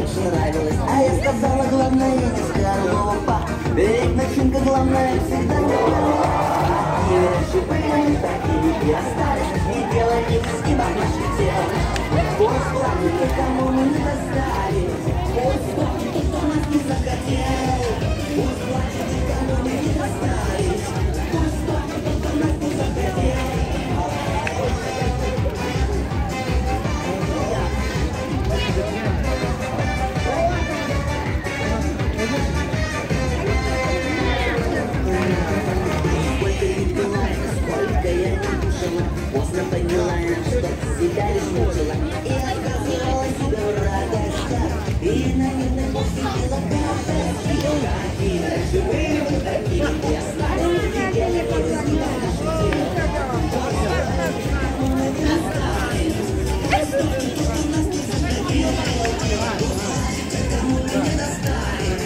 больше нравилось. А я сказала, главное не скорлупа, ведь начинка главная всегда не первая. Такие раньше были, такие и остались, и дело не в стенах наших тел. Пусть платит, кому мы не достались, пусть платит, кто нас не захотел. Пусть платит, кому мы не достались, пусть платит, кто нас не захотел. Поздно поняла, что себя лишь мучила и отказывала себе в радостях. И, наверное, посетила каждый. Какие раньше были мы такие, и остались в деле, и разбивали наши тела. Мы не остались, что нас не захотело. Кому мы не достались,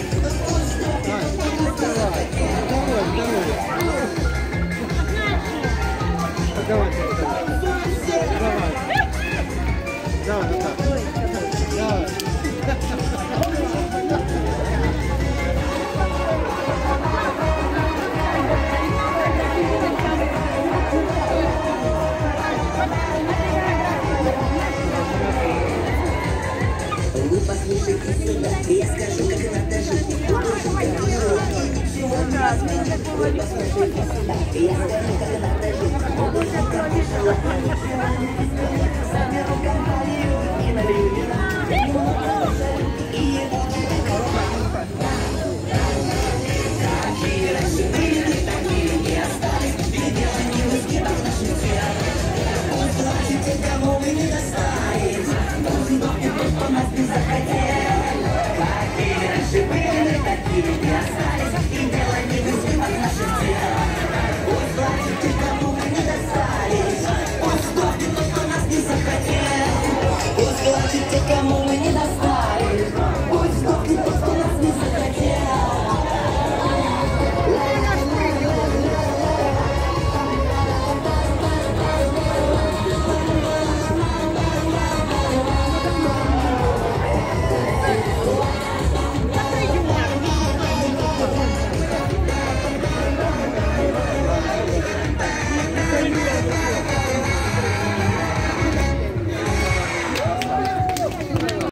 Давай, давай, вот так. Давай. Вы послушайте сюда, я скажу, как надо жить. Вы послушайте сюда, я скажу, как надо жить.